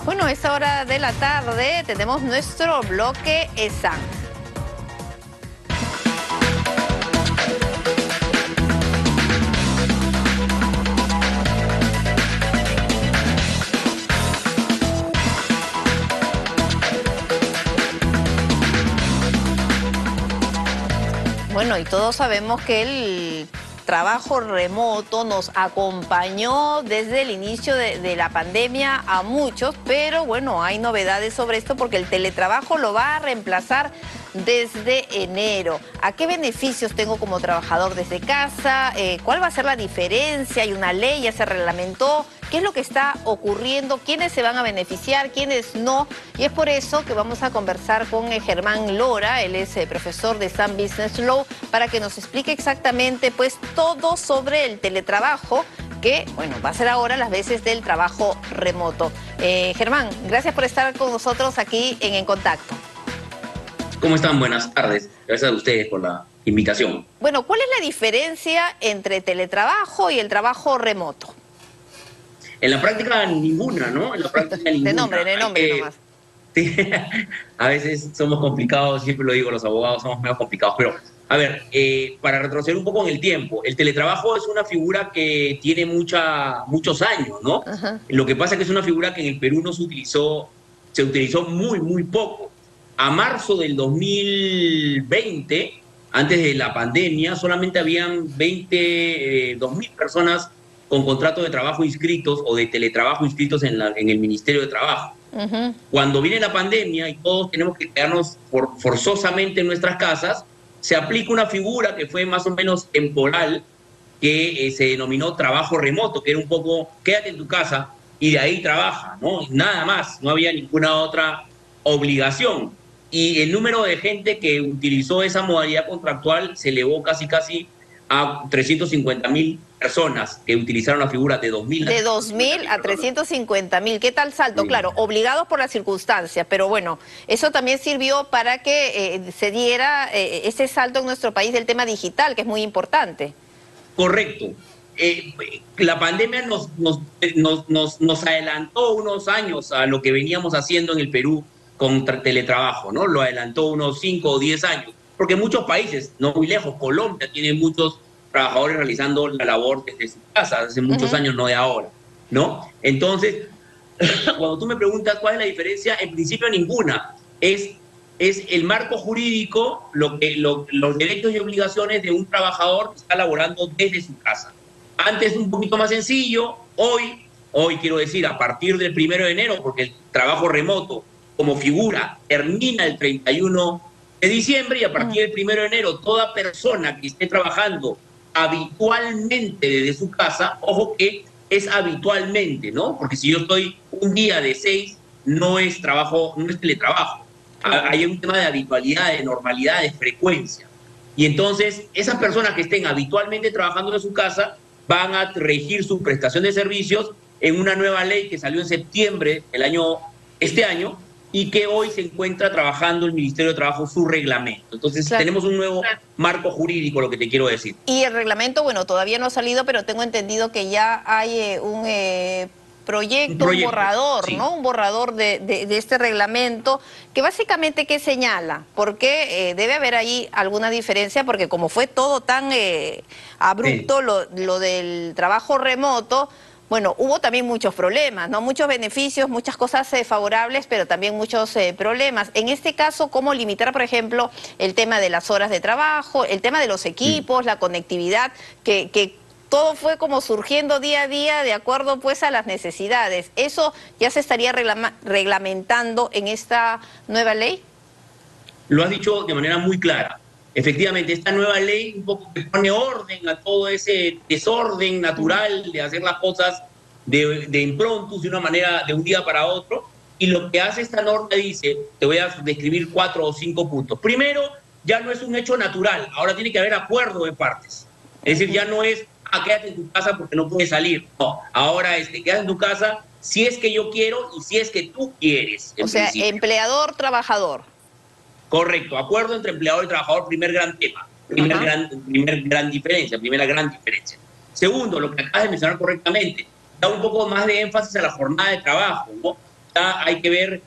Bueno, a esta hora de la tarde tenemos nuestro bloque ESAN. Bueno, y todos sabemos que el trabajo remoto nos acompañó desde el inicio de la pandemia a muchos, pero bueno, hay novedades sobre esto porque el teletrabajo lo va a reemplazar desde enero. ¿A qué beneficios tengo como trabajador desde casa? ¿Cuál va a ser la diferencia? ¿Hay una ley? ¿Ya se reglamentó? ¿Qué es lo que está ocurriendo? ¿Quiénes se van a beneficiar? ¿Quiénes no? Y es por eso que vamos a conversar con Germán Lora, él es profesor de Sun Business Law, para que nos explique exactamente pues todo sobre el teletrabajo, que bueno, va a ser ahora las veces del trabajo remoto. Germán, gracias por estar con nosotros aquí en Contacto. ¿Cómo están? Buenas tardes. Gracias a ustedes por la invitación. Bueno, ¿cuál es la diferencia entre teletrabajo y el trabajo remoto? En la práctica ninguna, ¿no? En la práctica ninguna. De nombre nomás. Sí, a veces somos complicados, siempre lo digo, los abogados somos medio complicados, pero a ver, para retroceder un poco en el tiempo, el teletrabajo es una figura que tiene muchos años, ¿no? Ajá. Lo que pasa es que es una figura que en el Perú no se utilizó muy poco. A marzo del 2020, antes de la pandemia, solamente habían 2.000 personas con contrato de trabajo inscritos o de teletrabajo inscritos en el Ministerio de Trabajo. Uh-huh. Cuando viene la pandemia y todos tenemos que quedarnos forzosamente en nuestras casas, se aplica una figura que fue más o menos temporal, que se denominó trabajo remoto, que era un poco quédate en tu casa y de ahí trabaja, ¿no? Nada más, no había ninguna otra obligación. Y el número de gente que utilizó esa modalidad contractual se elevó casi a 350.000 personas que utilizaron la figura de 2.000. De 2.000 a 350.000. ¿Qué tal salto? Sí. Claro, obligados por las circunstancias, pero bueno, eso también sirvió para que se diera ese salto en nuestro país del tema digital, que es muy importante. Correcto. La pandemia nos adelantó unos años a lo que veníamos haciendo en el Perú con teletrabajo, ¿no? Lo adelantó unos 5 o 10 años, porque muchos países, no muy lejos, Colombia tiene muchos trabajadores realizando la labor desde su casa, hace muchos años, no de ahora, ¿no? Entonces, cuando tú me preguntas cuál es la diferencia, en principio ninguna. Es el marco jurídico, los derechos y obligaciones de un trabajador que está laborando desde su casa. Antes un poquito más sencillo, hoy quiero decir, a partir del 1 de enero, porque el trabajo remoto como figura termina el 31 de diciembre y a partir del 1 de enero toda persona que esté trabajando habitualmente desde su casa, ojo que es habitualmente, ¿no? Porque si yo estoy un día de 6, no es trabajo, no es teletrabajo. Hay un tema de habitualidad, de normalidad, de frecuencia. Y entonces esas personas que estén habitualmente trabajando en su casa van a regir su prestación de servicios en una nueva ley que salió en septiembre este año, y que hoy se encuentra trabajando el Ministerio de Trabajo su reglamento. Entonces, claro, tenemos un nuevo marco jurídico, lo que te quiero decir. Y el reglamento, bueno, todavía no ha salido, pero tengo entendido que ya hay un proyecto, un borrador, sí, ¿no? Un borrador de este reglamento, que básicamente, ¿qué señala? Porque debe haber ahí alguna diferencia, porque como fue todo tan abrupto, sí, lo del trabajo remoto, bueno, hubo también muchos problemas, ¿no? Muchos beneficios, muchas cosas favorables, pero también muchos problemas. En este caso, ¿cómo limitar, por ejemplo, el tema de las horas de trabajo, el tema de los equipos, la conectividad, que todo fue como surgiendo día a día de acuerdo pues a las necesidades? ¿Eso ya se estaría reglamentando en esta nueva ley? Lo has dicho de manera muy clara. Efectivamente, esta nueva ley un poco que pone orden a todo ese desorden natural de hacer las cosas de improntus, de una manera, de un día para otro. Y lo que hace esta norma dice, te voy a describir 4 o 5 puntos. Primero, ya no es un hecho natural, ahora tiene que haber acuerdo de partes. Es decir, ya no es, quédate en tu casa porque no puedes salir. No, ahora quédate en tu casa si es que yo quiero y si es que tú quieres. O sea, empleador, trabajador. Correcto, acuerdo entre empleador y trabajador, primer gran tema, primera gran diferencia. Segundo, lo que acabas de mencionar correctamente, da un poco más de énfasis a la jornada de trabajo, ¿no? ya hay que ver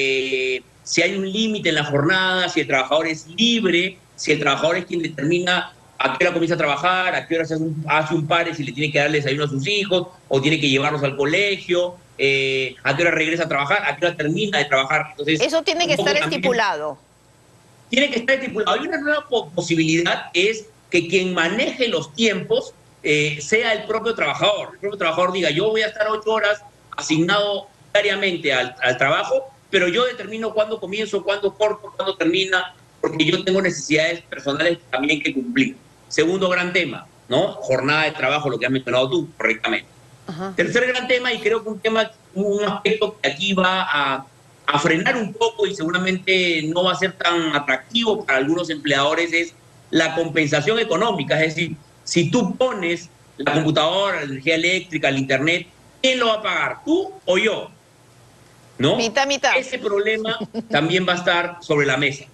si hay un límite en la jornada, si el trabajador es libre, si el trabajador es quien determina a qué hora comienza a trabajar, a qué hora hace un pare, si le tiene que dar desayuno a sus hijos o tiene que llevarlos al colegio, a qué hora regresa a trabajar, a qué hora termina de trabajar. Entonces, Eso tiene que estar estipulado. Tiene que estar estipulado. Hay una nueva posibilidad, es que quien maneje los tiempos sea el propio trabajador. El propio trabajador diga, yo voy a estar 8 horas asignado diariamente al trabajo, pero yo determino cuándo comienzo, cuándo corto, cuándo termina, porque yo tengo necesidades personales también que cumplir. Segundo gran tema, ¿no? Jornada de trabajo, lo que has mencionado tú correctamente. Ajá. Tercer gran tema, y creo que un aspecto que aquí va a frenar un poco y seguramente no va a ser tan atractivo para algunos empleadores, es la compensación económica. Es decir, si tú pones la computadora, la energía eléctrica, el internet, ¿quién lo va a pagar? ¿Tú o yo? ¿No? Mitad, mitad. Ese problema también va a estar sobre la mesa.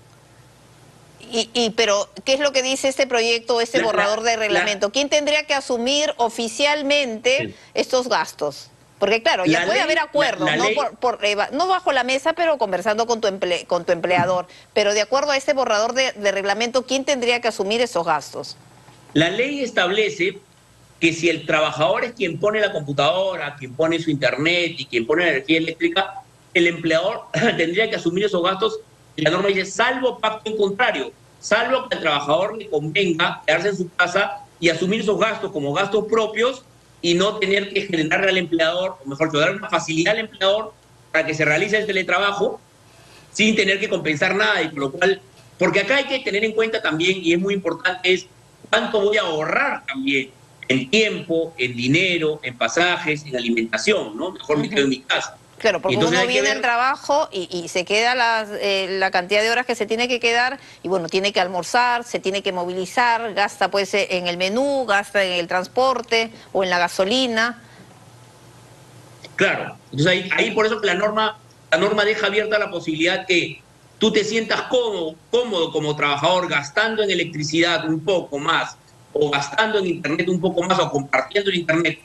Pero, ¿qué es lo que dice este proyecto, este borrador de reglamento? ¿Quién tendría que asumir oficialmente estos gastos? Porque claro, ya puede haber acuerdos, no bajo la mesa, pero conversando con tu empleador. Pero de acuerdo a este borrador de reglamento, ¿quién tendría que asumir esos gastos? La ley establece que si el trabajador es quien pone la computadora, quien pone su internet y quien pone la energía eléctrica, el empleador tendría que asumir esos gastos. Y la norma dice, salvo pacto en contrario, salvo que al trabajador le convenga quedarse en su casa y asumir esos gastos como gastos propios y no tener que generarle al empleador, o mejor dicho, dar una facilidad al empleador para que se realice el teletrabajo sin tener que compensar nada. Y por lo cual, porque acá hay que tener en cuenta también, y es muy importante, es cuánto voy a ahorrar también en tiempo, en dinero, en pasajes, en alimentación, ¿no? Mejor me quedo en mi casa. Claro, porque uno viene al trabajo y se queda la cantidad de horas que se tiene que quedar y bueno, tiene que almorzar, se tiene que movilizar, gasta pues en el menú, gasta en el transporte o en la gasolina. Claro, entonces ahí por eso que la norma deja abierta la posibilidad que tú te sientas cómodo como trabajador gastando en electricidad un poco más o gastando en internet un poco más o compartiendo el internet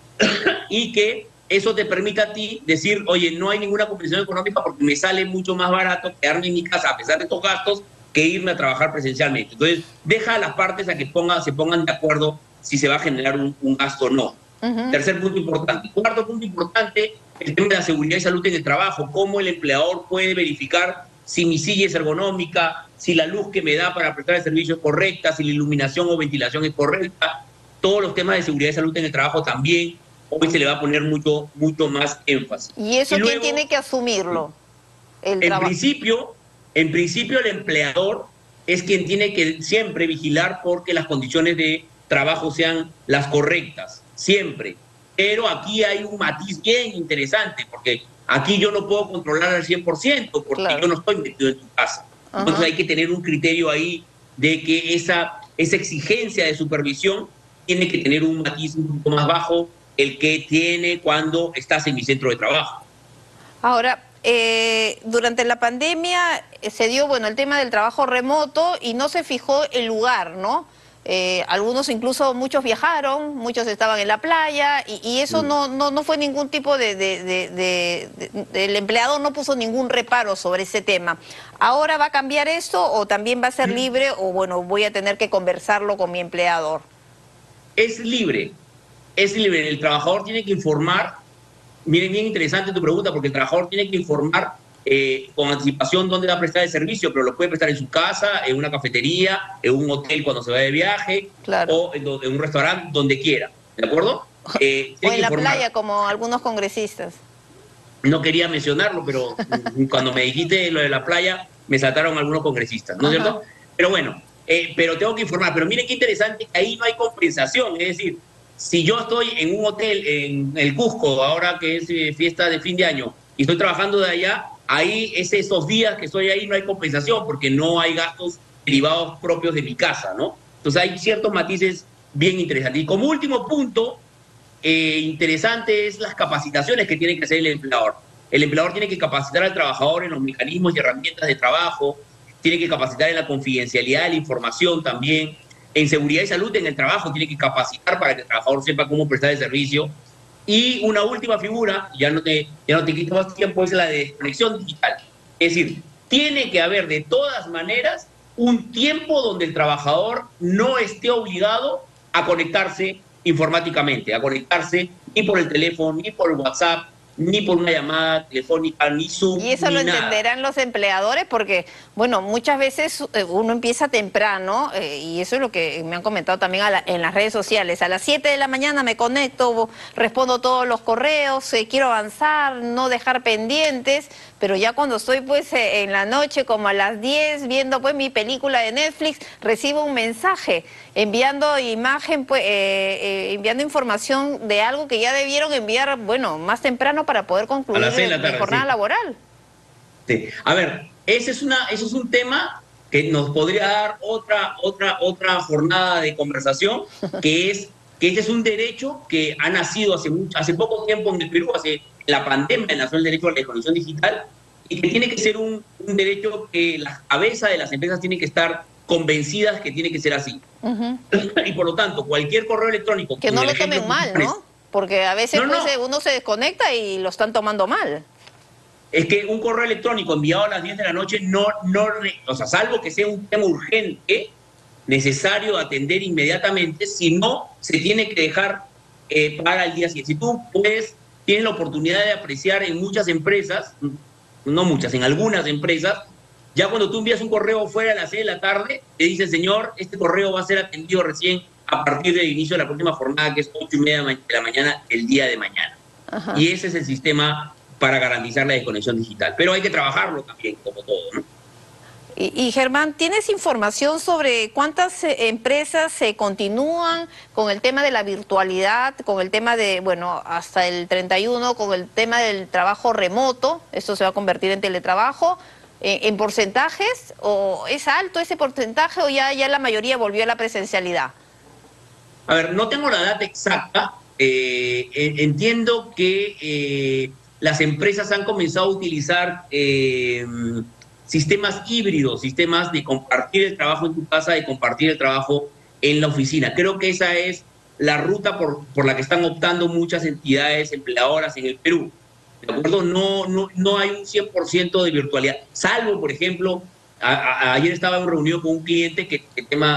y que eso te permite a ti decir, oye, no hay ninguna compensación económica porque me sale mucho más barato quedarme en mi casa a pesar de estos gastos que irme a trabajar presencialmente. Entonces, deja a las partes a que se pongan de acuerdo si se va a generar un gasto o no. Tercer punto importante. Cuarto punto importante, el tema de la seguridad y salud en el trabajo. Cómo el empleador puede verificar si mi silla es ergonómica, si la luz que me da para prestar el servicio es correcta, si la iluminación o ventilación es correcta. Todos los temas de seguridad y salud en el trabajo también. Hoy se le va a poner mucho más énfasis. ¿Y eso luego, quién tiene que asumirlo? En principio, el empleador es quien tiene que siempre vigilar porque las condiciones de trabajo sean las correctas, siempre. Pero aquí hay un matiz bien interesante, porque aquí yo no puedo controlar al 100%, porque yo no estoy metido en tu casa. Entonces hay que tener un criterio ahí de que esa exigencia de supervisión tiene que tener un matiz un poco más bajo el que tiene cuando estás en mi centro de trabajo. Ahora, durante la pandemia se dio, bueno, el tema del trabajo remoto y no se fijó el lugar, ¿no? Algunos incluso, muchos viajaron, muchos estaban en la playa y eso no fue ningún tipo el empleador no puso ningún reparo sobre ese tema. ¿Ahora va a cambiar esto o también va a ser libre o bueno, voy a tener que conversarlo con mi empleador? Es libre. Es libre, el trabajador tiene que informar, miren, bien interesante tu pregunta, porque el trabajador tiene que informar con anticipación dónde va a prestar el servicio, pero lo puede prestar en su casa, en una cafetería, en un hotel cuando se va de viaje, o en un restaurante, donde quiera, ¿de acuerdo? O en la playa, como algunos congresistas. No quería mencionarlo, pero cuando me dijiste lo de la playa, me saltaron algunos congresistas, ¿no es cierto? Pero bueno, pero tengo que informar, pero miren qué interesante, que ahí no hay compensación, es decir, si yo estoy en un hotel en el Cusco, ahora que es fiesta de fin de año, y estoy trabajando de allá, ahí esos días que estoy ahí no hay compensación porque no hay gastos derivados propios de mi casa, ¿no? Entonces hay ciertos matices bien interesantes. Y como último punto, interesante es las capacitaciones que tiene que hacer el empleador. El empleador tiene que capacitar al trabajador en los mecanismos y herramientas de trabajo, tiene que capacitar en la confidencialidad de la información también, en seguridad y salud en el trabajo, tiene que capacitar para que el trabajador sepa cómo prestar el servicio. Y una última figura, ya no te quito más tiempo, es la de desconexión digital. Es decir, tiene que haber de todas maneras un tiempo donde el trabajador no esté obligado a conectarse informáticamente, a conectarse ni por el teléfono, ni por WhatsApp, ni por una llamada telefónica, ni Zoom, Y eso ni lo nada. entenderán los empleadores porque, bueno, muchas veces uno empieza temprano y eso es lo que me han comentado también en las redes sociales. A las 7 de la mañana me conecto, respondo todos los correos, quiero avanzar, no dejar pendientes, pero ya cuando estoy pues en la noche como a las 10 viendo pues mi película de Netflix, recibo un mensaje enviando imagen, pues, enviando información de algo que ya debieron enviar, bueno, más temprano para poder A concluir las 6 de la mi tarde, jornada sí. laboral. Sí. A ver, eso es un tema que nos podría dar otra jornada de conversación, que ese es un derecho que ha nacido hace poco tiempo en el Perú, hace la pandemia nació el derecho a la desconexión digital, y que tiene que ser un derecho que la cabeza de las empresas tiene que estar convencidas que tiene que ser así. Ujú. Y por lo tanto, cualquier correo electrónico, Que como no en el lo ejemplo tomen que tú mal, pones, ¿no? Porque a veces no, pues no, uno se desconecta y lo están tomando mal. es que un correo electrónico enviado a las 10 de la noche o sea, salvo que sea un tema urgente, necesario atender inmediatamente, si no, se tiene que dejar para el día siguiente. Si tú tienes la oportunidad de apreciar en muchas empresas, no muchas, en algunas empresas, ya cuando tú envías un correo fuera a las 6 de la tarde, te dice, señor, este correo va a ser atendido recién a partir del inicio de la próxima jornada, que es 8:30 de la mañana, el día de mañana. Ajá. Y ese es el sistema para garantizar la desconexión digital. Pero hay que trabajarlo también, como todo, ¿no? Y Germán, ¿tienes información sobre cuántas empresas se continúan con el tema de la virtualidad, con el tema de, bueno, hasta el 31, con el tema del trabajo remoto? Esto se va a convertir en teletrabajo. ¿En porcentajes? ¿O es alto ese porcentaje o ya la mayoría volvió a la presencialidad? A ver, no tengo la data exacta. Entiendo que las empresas han comenzado a utilizar sistemas híbridos, sistemas de compartir el trabajo en tu casa, de compartir el trabajo en la oficina. Creo que esa es la ruta por la que están optando muchas entidades empleadoras en el Perú. ¿De acuerdo? No hay un 100% de virtualidad, salvo, por ejemplo, ayer estaba en reunión con un cliente que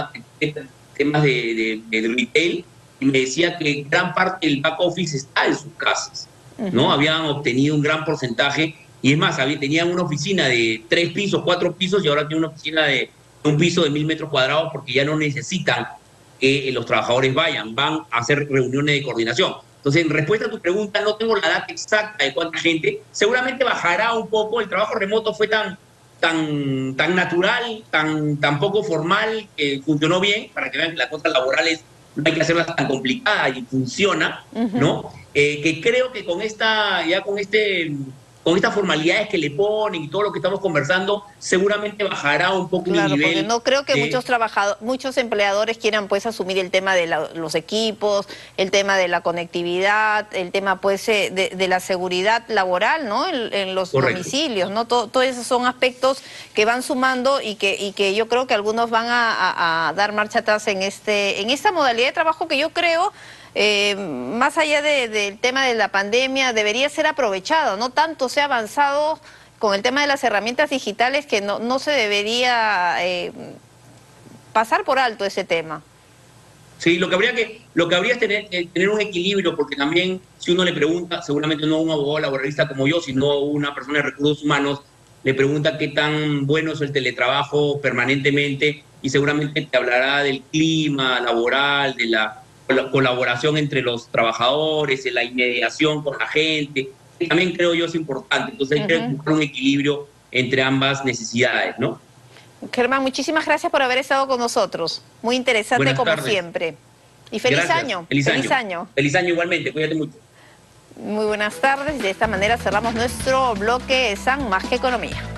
temas de retail, y me decía que gran parte del back office está en sus casas, ¿no? Ujú. Habían obtenido un gran porcentaje, y es más, tenían una oficina de 3 pisos, 4 pisos, y ahora tienen una oficina de un piso de 1.000 metros cuadrados, porque ya no necesitan que los trabajadores van a hacer reuniones de coordinación. Entonces, en respuesta a tu pregunta, no tengo la data exacta de cuánta gente, seguramente bajará un poco. El trabajo remoto fue tan natural, tan poco formal, que funcionó bien, para que vean que las cosas laborales no hay que hacerlas tan complicadas y funciona, Ujú. ¿no? Que creo que con estas formalidades que le ponen y todo lo que estamos conversando, seguramente bajará un poco el Claro, porque nivel no creo que de... muchos empleadores quieran pues asumir el tema de los equipos, el tema de la conectividad, el tema pues de la seguridad laboral, ¿no? En los Correcto. domicilios, ¿no? Todos esos son aspectos que van sumando y que yo creo que algunos van a dar marcha atrás en esta modalidad de trabajo que yo creo, más allá del tema de la pandemia, debería ser aprovechado, no tanto se ha avanzado con el tema de las herramientas digitales que no se debería pasar por alto ese tema. Sí, lo que habría es tener un equilibrio, porque también si uno le pregunta, seguramente no a un abogado laboralista como yo, sino a una persona de recursos humanos, le pregunta qué tan bueno es el teletrabajo permanentemente, y seguramente te hablará del clima laboral, de la colaboración entre los trabajadores, de la inmediación con la gente, que también creo yo es importante. Entonces hay que Ujú. buscar un equilibrio entre ambas necesidades, ¿no? Germán, muchísimas gracias por haber estado con nosotros. Muy interesante Buenas como tardes. siempre. Y feliz Gracias. año, Feliz feliz año. año. Feliz año igualmente. Cuídate mucho. Muy buenas tardes. De esta manera cerramos nuestro bloque San Más que Economía.